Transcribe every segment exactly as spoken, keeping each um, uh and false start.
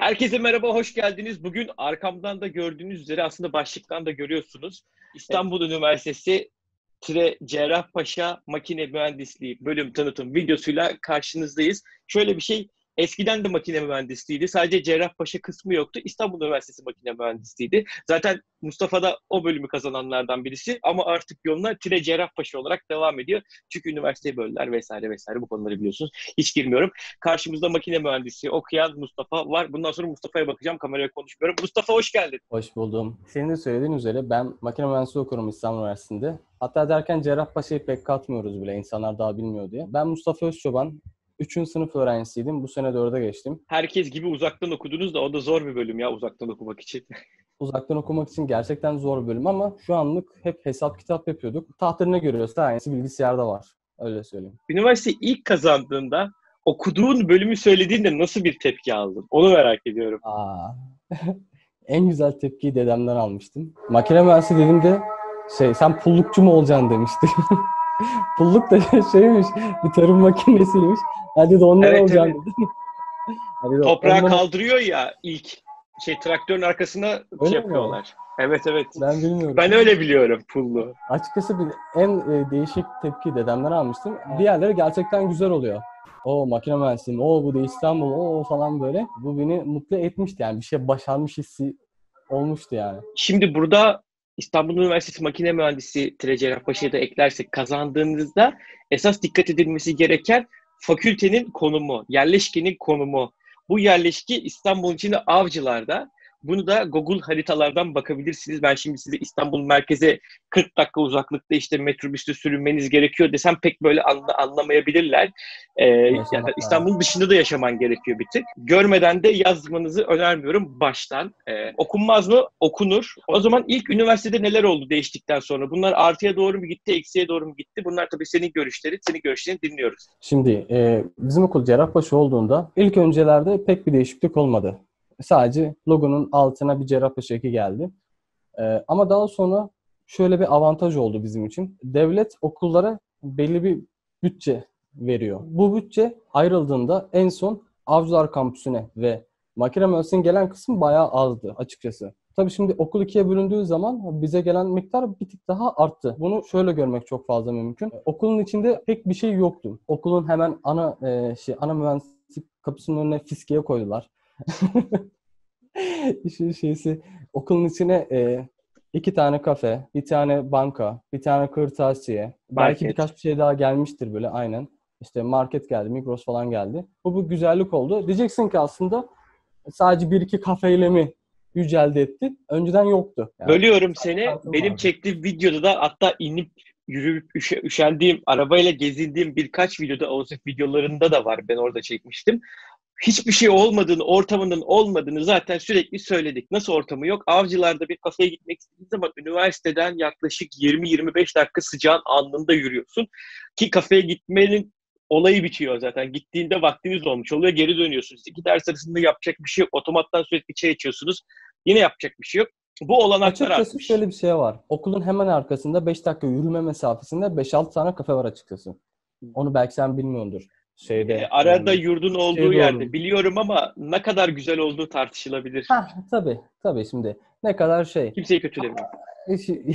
Herkese merhaba, hoş geldiniz. Bugün arkamdan da gördüğünüz üzere aslında başlıktan da görüyorsunuz. İstanbul Üniversitesi Tire Cerrahpaşa Makine Mühendisliği bölüm tanıtım videosuyla karşınızdayız. Şöyle bir şey, eskiden de makine mühendisliğiydi. Sadece Cerrahpaşa kısmı yoktu. İstanbul Üniversitesi Makine Mühendisliğiydi. Zaten Mustafa da o bölümü kazananlardan birisi ama artık yoluna Tire Cerrahpaşa olarak devam ediyor. Çünkü üniversiteyi böldüler vesaire vesaire, bu konuları biliyorsunuz. Hiç girmiyorum. Karşımızda makine mühendisi okuyan Mustafa var. Bundan sonra Mustafa'ya bakacağım. Kameraya konuşmuyorum. Mustafa hoş geldin. Hoş buldum. Senin de söylediğin üzere ben makine mühendisliği okuyorum İstanbul Üniversitesi'nde. Hatta derken Cerrahpaşa'yı pek katmıyoruz bile. İnsanlar daha bilmiyor diye. Ben Mustafa Özçoban. üçüncü sınıf öğrencisiydim. Bu sene dörde geçtim. Herkes gibi uzaktan okudunuz da o da zor bir bölüm ya, uzaktan okumak için. Uzaktan okumak için gerçekten zor bir bölüm ama şu anlık hep hesap kitap yapıyorduk. Tahtlarına görüyorsa aynısı bilgisayarda var. Öyle söyleyeyim. Üniversiteyi ilk kazandığında okuduğun bölümü söylediğinde nasıl bir tepki aldın? Onu merak ediyorum. Aa. En güzel tepkiyi dedemden almıştım. Makine mühendisliği dediğimde şey, sen pullukçu mu olacaksın demişti. Pulluk da şeymiş, bir tarım makinesiymiş. Hadi de ondan Evet, olacaksın evet. dedi. Hadi de Toprağı ondan... kaldırıyor ya ilk şey, traktörün arkasına şey Öyle mi? yapıyorlar. Evet, evet. Ben bilmiyorum. Ben öyle biliyorum pullu. Açıkçası bir, en e, değişik tepki dedemden almıştım. Diğerleri gerçekten güzel oluyor. O makine mühendisliği, o bu da İstanbul, o falan böyle. Bu beni mutlu etmişti yani. Bir şey başarmış hissi olmuştu yani. Şimdi burada İstanbul Üniversitesi Makine Mühendisi Tire Cerrahpaşa'yı da eklersek kazandığınızda esas dikkat edilmesi gereken fakültenin konumu, yerleşkenin konumu. Bu yerleşki İstanbul'un içinde Avcılar'da. Bunu da Google haritalardan bakabilirsiniz. Ben şimdi size İstanbul merkeze kırk dakika uzaklıkta işte metrobüste sürünmeniz gerekiyor desem pek böyle anla, anlamayabilirler. Ee, yani İstanbul'un dışında da yaşaman gerekiyor bir tık. Görmeden de yazmanızı önermiyorum baştan. Ee, okunmaz mı? Okunur. O zaman ilk üniversitede neler oldu değiştikten sonra? Bunlar artıya doğru mu gitti, eksiye doğru mu gitti? Bunlar tabii senin görüşlerin. Senin görüşlerini dinliyoruz. Şimdi e, bizim okul Cerrahpaşa olduğunda ilk öncelerde pek bir değişiklik olmadı. Sadece logonun altına bir Cerrahpaşa eki geldi. E, ama daha sonra şöyle bir avantaj oldu bizim için. Devlet okullara belli bir bütçe veriyor. Bu bütçe ayrıldığında en son Avcılar Kampüsü'ne ve makine mühendisliğinin gelen kısmı bayağı azdı açıkçası. Tabii şimdi okul ikiye bölündüğü zaman bize gelen miktar bir tık daha arttı. Bunu şöyle görmek çok fazla mümkün. Okulun içinde pek bir şey yoktu. Okulun hemen ana e, şey ana mühendislik kapısının önüne fiskiye koydular. İşin şeysi, okulun içine e, iki tane kafe, bir tane banka, bir tane kırtasiye, belki Market. birkaç bir şey daha gelmiştir böyle aynen. İşte market geldi, Migros falan geldi. Bu bir güzellik oldu. Diyeceksin ki aslında sadece bir iki kafeyle mi güç elde etti? Önceden yoktu. Yani Bölüyorum seni. Benim vardı. çektiğim videoda da hatta inip yürüyüp üşe, üşendiğim, arabayla gezindiğim birkaç videoda, Oğuzhan videolarında da var. Ben orada çekmiştim. Hiçbir şey olmadığını, ortamının olmadığını zaten sürekli söyledik. Nasıl ortamı yok? Avcılar'da bir kafeye gitmek istediğin zaman üniversiteden yaklaşık yirmi yirmi beş dakika sıcağın alnında yürüyorsun. Ki kafeye gitmenin olayı bitiyor zaten. Gittiğinde vaktiniz olmuş oluyor, geri dönüyorsunuz. İki ders arasında yapacak bir şey yok. Otomattan sürekli çay içiyorsunuz. Yine yapacak bir şey yok. Bu olanaklar Açıkçası artmış. şöyle bir şey var. Okulun hemen arkasında beş dakika yürüme mesafesinde beş altı tane kafe var açıkçası. Onu belki sen bilmiyordur. Şeyde E, e, arada yurdun olduğu şey doğru. yerde biliyorum ama ne kadar güzel olduğu tartışılabilir. Ha tabii tabii şimdi ne kadar şey. Kimseyi kötülemiyorum. Şi-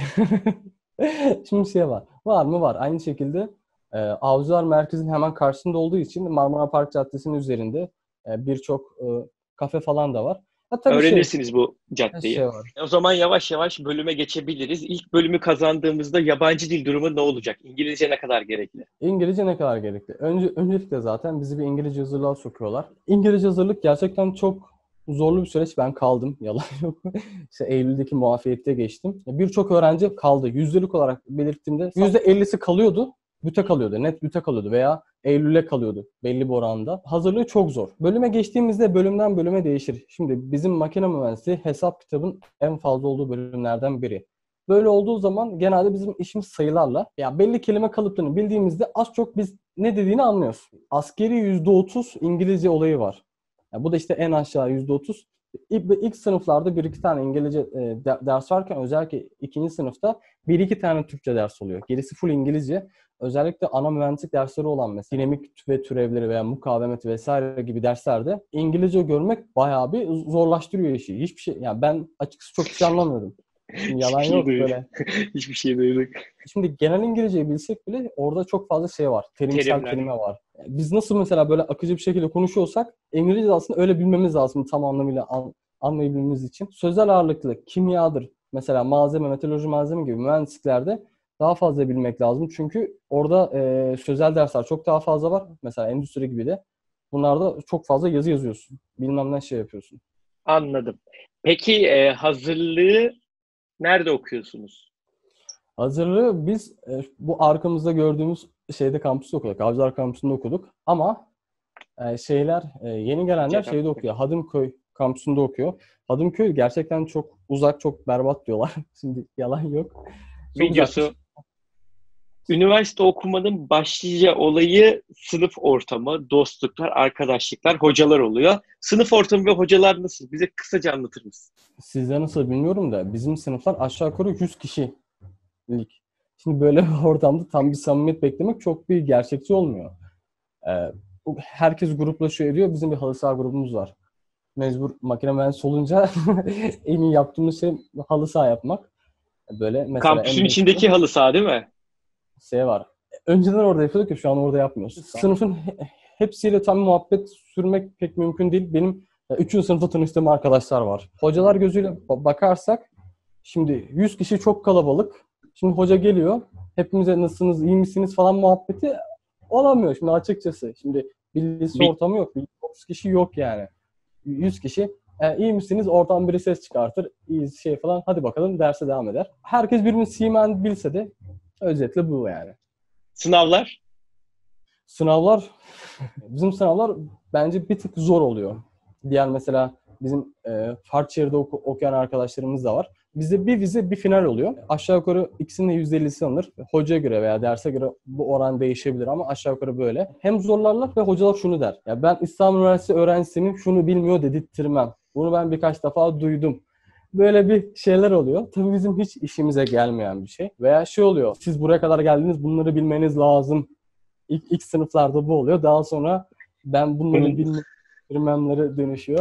Şimdi şey var. Var mı? Var. Aynı şekilde e, Avcılar Merkezi'nin hemen karşısında olduğu için Marmara Park Caddesi'nin üzerinde e, birçok e, kafe falan da var. Ha tabii şey, Öğrenirsiniz bu caddeyi. şey var. E, O zaman yavaş yavaş bölüme geçebiliriz. İlk bölümü kazandığımızda yabancı dil durumu ne olacak? İngilizce ne kadar gerekli? İngilizce ne kadar gerekli? Önce, öncelikle zaten bizi bir İngilizce hazırlığa sokuyorlar. İngilizce hazırlık gerçekten çok zorlu bir süreç. Ben kaldım. Yalan yok. İşte Eylül'deki muafiyette geçtim. Birçok öğrenci kaldı. Yüzdelik olarak belirttiğimde yüzde ellisi kalıyordu. Büte kalıyordu. Net büte kalıyordu veya Eylül'e kalıyordu belli bir oranda. Hazırlığı çok zor. Bölüme geçtiğimizde bölümden bölüme değişir. Şimdi bizim makine mühendisliği hesap kitabın en fazla olduğu bölümlerden biri. Böyle olduğu zaman genelde bizim işimiz sayılarla. Ya belli kelime kalıplarını bildiğimizde az çok biz ne dediğini anlıyoruz. Askeri yüzde otuz İngilizce olayı var. Ya bu da işte en aşağı yüzde otuz. İlk, ilk sınıflarda bir iki tane İngilizce e, de, ders varken özellikle ikinci sınıfta bir iki tane Türkçe ders oluyor. Gerisi full İngilizce. Özellikle ana mühendislik dersleri olan mesela dinamik ve türevleri veya mukavemet vesaire gibi derslerde İngilizce görmek bayağı bir zorlaştırıyor işi. Hiçbir şey, yani ben açıkçası çok bir şey anlamıyordum. Şimdi yalan Hiçbir şey yok duyduk. böyle. Hiçbir şey duyduk. Şimdi genel İngilizceyi bilsek bile orada çok fazla şey var. Terimsel Terimler. kelime var. Biz nasıl mesela böyle akıcı bir şekilde konuşuyorsak İngilizce aslında öyle bilmemiz lazım tam anlamıyla an, anlayabilmemiz için. Sözel ağırlıklı kimyadır. Mesela malzeme, metalurji malzeme gibi mühendisliklerde daha fazla bilmek lazım. Çünkü orada e, sözel dersler çok daha fazla var. Mesela endüstri gibi de. Bunlarda çok fazla yazı yazıyorsun. Bilmem ne şey yapıyorsun. Anladım. Peki e, hazırlığı nerede okuyorsunuz? Hazırlığı biz e, bu arkamızda gördüğümüz şeyde kampüste okuduk. Avcılar kampüsünde okuduk. Ama e, şeyler e, yeni gelenler şeyde Cerrahpaşa. okuyor. Hadımköy kampüsünde okuyor. Hadımköy gerçekten çok uzak, çok berbat diyorlar. Şimdi yalan yok. Çok uzakmış. Videosu. Üniversite okumanın başlıca olayı sınıf ortamı, dostluklar, arkadaşlıklar, hocalar oluyor. Sınıf ortamı ve hocalar nasıl? Bize kısaca anlatır mısın? Sizde nasıl bilmiyorum da bizim sınıflar aşağı yukarı yüz kişilik. Şimdi böyle bir ortamda tam bir samimiyet beklemek çok bir gerçekçi olmuyor. E, Herkes gruplaşıyor ediyor. Bizim bir halı saha grubumuz var. Mecbur makine mühendisi olunca en iyi yaptığımız şey halı saha yapmak. Böyle mesela Kampüsün en basiti içindeki halı saha değil mi? şey var. Önceden orada yapıyorduk ya şu an orada yapmıyoruz. Sınıfın he- hepsiyle tam muhabbet sürmek pek mümkün değil. Benim üçüncü sınıfta tanıştığım arkadaşlar var. Hocalar gözüyle ba- bakarsak şimdi yüz kişi çok kalabalık. Şimdi hoca geliyor. Hepimize nasılsınız, iyi misiniz falan muhabbeti olamıyor şimdi açıkçası. Şimdi bir lise Bir, ortamı yok. otuz kişi yok yani. yüz kişi. E, iyi misiniz? Oradan biri ses çıkartır. İyi şey falan. Hadi bakalım derse devam eder. Herkes birbirinin simen bilse de özetle bu yani. sınavlar. Sınavlar, bizim sınavlar bence bir tık zor oluyor. Diğer mesela bizim e, farklı şehirde oku, okuyan arkadaşlarımız da var. Bizde bir vize bir final oluyor. Aşağı yukarı ikisinin de yüzde ellisi alınır. Hocaya göre veya derse göre bu oran değişebilir ama aşağı yukarı böyle. Hem zorlarlar ve hocalar şunu der. Ya ben İstanbul Üniversitesi öğrencisinin şunu bilmiyor dedirttirmem. Bunu ben birkaç defa duydum. Böyle bir şeyler oluyor. Tabii bizim hiç işimize gelmeyen bir şey. Veya şey oluyor. Siz buraya kadar geldiniz, bunları bilmeniz lazım. İlk, ilk sınıflarda bu oluyor. Daha sonra ben bunları Bunun, bilmemlere dönüşüyor.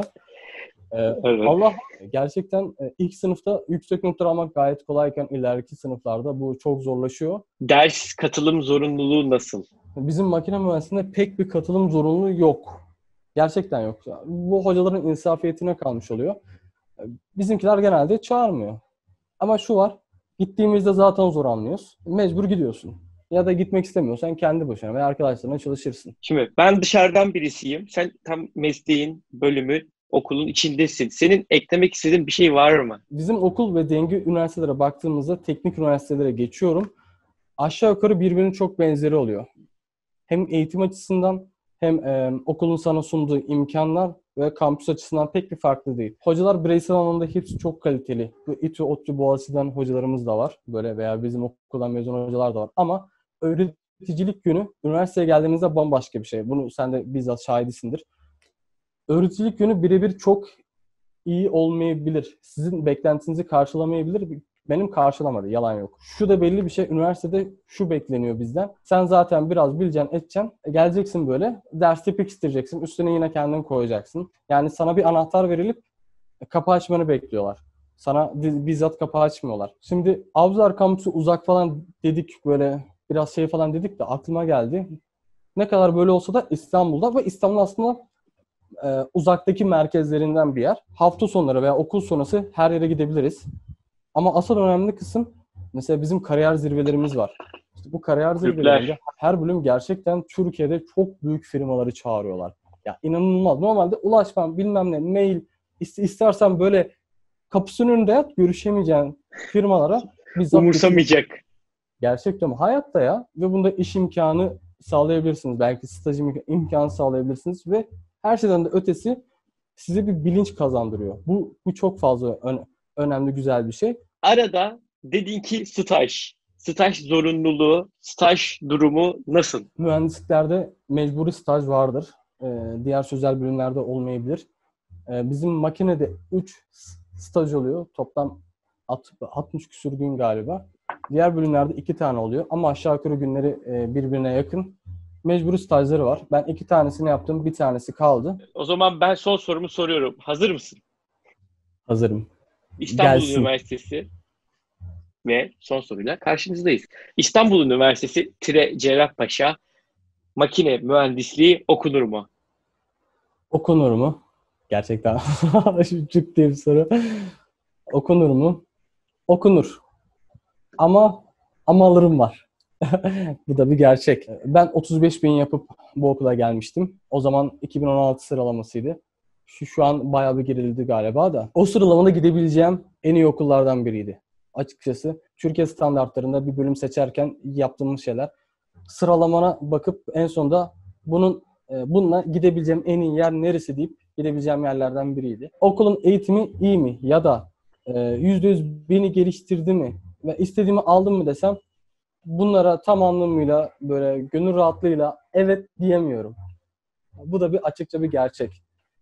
Ee, evet. Allah gerçekten e, ilk sınıfta yüksek notlar almak gayet kolayken ileriki sınıflarda bu çok zorlaşıyor. Ders katılım zorunluluğu nasıl? Bizim makine mühendisliğinde pek bir katılım zorunluluğu yok. Gerçekten yok. Bu hocaların insafiyetine kalmış oluyor. Bizimkiler genelde çağırmıyor. Ama şu var, gittiğimizde zaten zor anlıyoruz. Mecbur gidiyorsun. Ya da gitmek istemiyorsan kendi başına veya arkadaşlarına çalışırsın. Şimdi ben dışarıdan birisiyim. Sen tam mesleğin, bölümün, okulun içindesin. Senin eklemek istediğin bir şey var mı? Bizim okul ve denge üniversitelere baktığımızda teknik üniversitelere geçiyorum. Aşağı yukarı birbirinin çok benzeri oluyor. Hem eğitim açısından hem e, okulun sana sunduğu imkanlar ve kampüs açısından pek bir farklı değil. Hocalar bireysel anlamda hepsi çok kaliteli. Bu İTÜ, ODTÜ, Boğaziçi'den hocalarımız da var. Böyle veya bizim okuldan mezun hocalar da var. Ama öğreticilik günü üniversiteye geldiğinizde bambaşka bir şey. Bunu sen de bizzat şahidisindir. Öğreticilik günü birebir çok iyi olmayabilir. Sizin beklentinizi karşılamayabilir. Benim karşılamadı. Yalan yok. Şu da belli bir şey. Üniversitede şu bekleniyor bizden. Sen zaten biraz bileceksin, edeceksin. E, geleceksin böyle. Derste pekiştireceksin. Üstüne yine kendin koyacaksın. Yani sana bir anahtar verilip e, kapı açmanı bekliyorlar. Sana bizzat kapı açmıyorlar. Şimdi Avcılar Kampüsü uzak falan dedik böyle biraz şey falan dedik de aklıma geldi. Ne kadar böyle olsa da İstanbul'da ve İstanbul aslında e, uzaktaki merkezlerinden bir yer. Hafta sonları veya okul sonrası her yere gidebiliriz. Ama asıl önemli kısım mesela bizim kariyer zirvelerimiz var. İşte bu kariyer zirvelerinde Kulüpler. her bölüm gerçekten Türkiye'de çok büyük firmaları çağırıyorlar. Ya inanılmaz. Normalde ulaşmam bilmem ne mail istersen böyle kapısının önünde yat görüşemeyeceğin firmalara bizzat götürüyor. Umursamayacak. Gerçekten hayatta ya ve bunda iş imkanı sağlayabilirsiniz. Belki staj im- imkanı sağlayabilirsiniz ve her şeyden de ötesi size bir bilinç kazandırıyor. Bu bu çok fazla ön- önemli güzel bir şey. Arada dedin ki staj. Staj zorunluluğu, staj durumu nasıl? Mühendisliklerde mecburi staj vardır. Ee, diğer sözel bölümlerde olmayabilir. Ee, bizim makinede üç staj oluyor. Toplam altmış küsur gün galiba. Diğer bölümlerde iki tane oluyor ama aşağı yukarı günleri e, birbirine yakın. Mecburi stajları var. Ben iki tanesini yaptım, bir tanesi kaldı. O zaman ben son sorumu soruyorum. Hazır mısın? Hazırım. İstanbul Gelsin. Üniversitesi ve son soruyla karşınızdayız. İstanbul Üniversitesi Tire Cerrahpaşa Makine Mühendisliği okunur mu? Okunur mu? Gerçekten şık diye bir soru. Okunur mu? Okunur. Ama amalarım var. Bu da bir gerçek. Ben otuz beş bin yapıp bu okula gelmiştim. O zaman iki bin on altı sıralamasıydı. Şu, şu an bayağı bir gerildi galiba da. O sıralamada gidebileceğim en iyi okullardan biriydi. Açıkçası Türkiye standartlarında bir bölüm seçerken yaptığımız şeyler. Sıralamana bakıp en sonunda bunun e, bununla gidebileceğim en iyi yer neresi deyip gidebileceğim yerlerden biriydi. Okulun eğitimi iyi mi ya da e, yüzde yüz beni geliştirdi mi ve istediğimi aldım mı desem bunlara tam anlamıyla böyle gönül rahatlığıyla evet diyemiyorum. Bu da bir açıkça bir gerçek.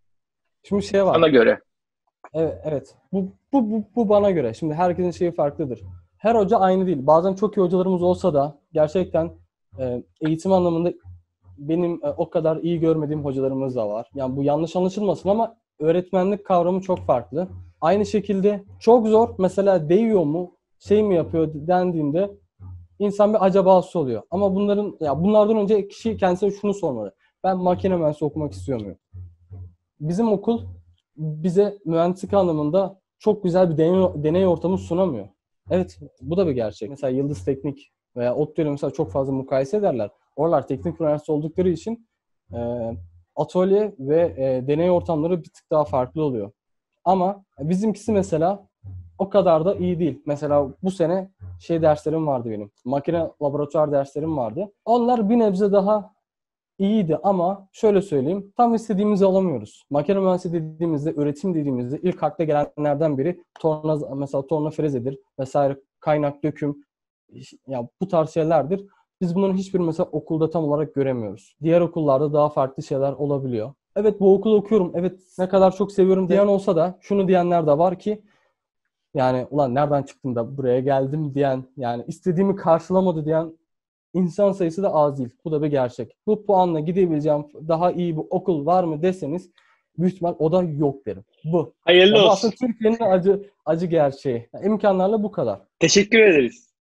Şimdi şey var. Sana göre. Evet, evet. Bu, bu, bu, bu bana göre. Şimdi herkesin şeyi farklıdır. Her hoca aynı değil. Bazen çok iyi hocalarımız olsa da gerçekten e, eğitim anlamında benim e, o kadar iyi görmediğim hocalarımız da var. Yani bu yanlış anlaşılmasın ama öğretmenlik kavramı çok farklı. Aynı şekilde çok zor. Mesela değiyor mu, şey mi yapıyor dendiğinde insan bir acabası oluyor. Ama bunların ya bunlardan önce kişi kendisine şunu sormalı. Ben makine mühendisliği okumak istiyor muyum? Bizim okul bize mühendislik anlamında çok güzel bir deney, deney ortamı sunamıyor. Evet, bu da bir gerçek. Mesela Yıldız Teknik veya ODTÜ'yle mesela çok fazla mukayese ederler. Oralar teknik üniversite oldukları için e, atölye ve e, deney ortamları bir tık daha farklı oluyor. Ama bizimkisi mesela o kadar da iyi değil. Mesela bu sene şey derslerim vardı benim. Makine laboratuvar derslerim vardı. Onlar bir nebze daha iyiydi ama şöyle söyleyeyim. Tam istediğimizi alamıyoruz. Makine mühendisliği dediğimizde, üretim dediğimizde ilk akla gelenlerden biri torna, mesela torna frezedir vesaire, kaynak döküm, ya bu tarz şeylerdir. Biz bunların hiçbirini mesela okulda tam olarak göremiyoruz. Diğer okullarda daha farklı şeyler olabiliyor. Evet, bu okulu okuyorum. Evet, ne kadar çok seviyorum diyen olsa da şunu diyenler de var ki yani ulan nereden çıktım da buraya geldim diyen, yani istediğimi karşılamadı diyen İnsan sayısı da az değil. Bu da bir gerçek. Bu puanla gidebileceğim daha iyi bir okul var mı deseniz büyük ihtimal o da yok derim. Bu. Hayırlı Ya bu olsun. aslında Türkiye'nin acı acı gerçeği. Yani imkanlarla bu kadar. Teşekkür ederiz.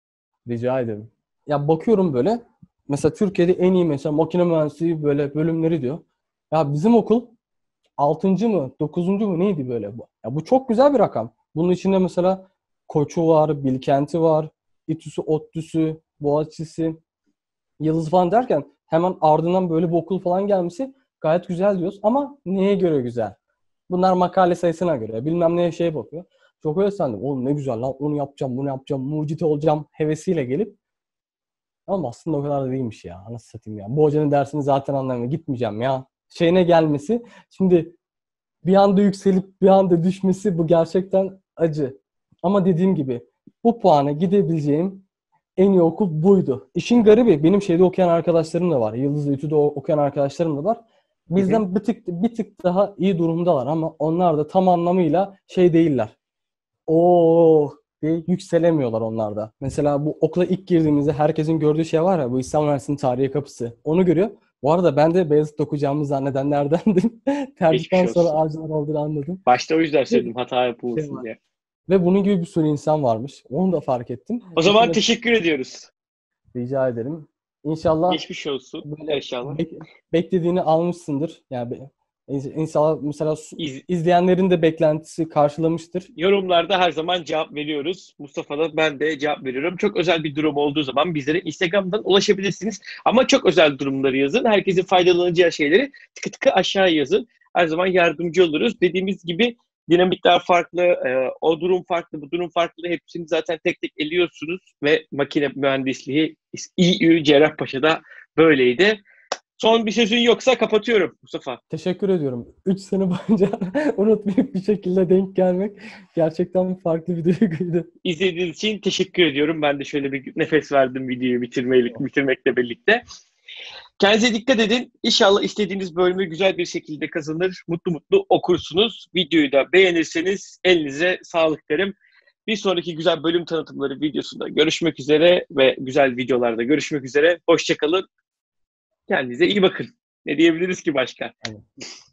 Rica ederim. Ya bakıyorum böyle. Mesela Türkiye'de en iyi mesela makine mühendisliği böyle bölümleri diyor. Ya bizim okul altıncı mı dokuzuncu mu neydi böyle bu? Ya bu çok güzel bir rakam. Bunun içinde mesela Koçu var, Bilkent'i var, İTÜ'sü, ODTÜ'sü, Boğaziçi'si, Yıldız falan derken hemen ardından böyle bir okul falan gelmesi gayet güzel diyoruz. Ama neye göre güzel? Bunlar makale sayısına göre. Bilmem neye şeye bakıyor. Çok öyle sandım. Oğlum ne güzel lan, onu yapacağım, bunu yapacağım, mucit olacağım hevesiyle gelip ama aslında o kadar da değilmiş ya. Nasıl satayım ya. Bu hocanın dersini zaten anlamıyorum. Gitmeyeceğim ya. Şeyine gelmesi. Şimdi bir anda yükselip bir anda düşmesi bu gerçekten acı. Ama dediğim gibi bu puana gidebileceğim en iyi okul buydu. İşin garibi benim şeyde okuyan arkadaşlarım da var. Yıldızlı İTÜ'de okuyan arkadaşlarım da var. Hı hı. Bizden bir tık bir tık daha iyi durumdalar ama onlar da tam anlamıyla şey değiller. Oo diye yükselemiyorlar onlar da. Mesela bu okula ilk girdiğimizde herkesin gördüğü şey var ya, bu İstanbul Üniversitesi'nin tarihi kapısı. Onu görüyor. Bu arada ben de Beyazıt okuyacağımı zannedenlerdendim. Geçmiş Tercihten sonra olsun. Avcılar olduğunu anladım. Başta o yüzden Ve söyledim hata şey yapılmasın var. diye. Ve bunun gibi bir sürü insan varmış. Onu da fark ettim. O zaman İnşallah, teşekkür ediyoruz. rica ederim. İnşallah Geçmiş olsun. böyle İnşallah. bek- beklediğini almışsındır. Yani be- inşallah mesela su- İz, izleyenlerin de beklentisi karşılamıştır. yorumlarda her zaman cevap veriyoruz. Mustafa'da ben de cevap veriyorum. Çok özel bir durum olduğu zaman bizlere Instagram'dan ulaşabilirsiniz. Ama çok özel durumları yazın. Herkesin faydalanacağı şeyleri tıkı tıkı aşağı yazın. Her zaman yardımcı oluruz. Dediğimiz gibi dinamikler farklı, e, o durum farklı, bu durum farklı. Hepsini zaten tek tek eliyorsunuz ve makine mühendisliği İİÜ Cerrahpaşa'da böyleydi. Son bir sözün yoksa kapatıyorum Mustafa. Teşekkür ediyorum. üç sene boyunca unutmayıp bir şekilde denk gelmek gerçekten farklı bir duyguydu. İzlediğiniz için teşekkür ediyorum. Ben de şöyle bir nefes verdim videoyu bitirmeyle, bitirmekle birlikte. Kendinize dikkat edin. İnşallah istediğiniz bölümü güzel bir şekilde kazanır. Mutlu mutlu okursunuz. Videoyu da beğenirseniz elinize sağlık derim. Bir sonraki güzel bölüm tanıtımları videosunda görüşmek üzere ve güzel videolarda görüşmek üzere. Hoşça kalın. Kendinize iyi bakın. Ne diyebiliriz ki başka? Evet.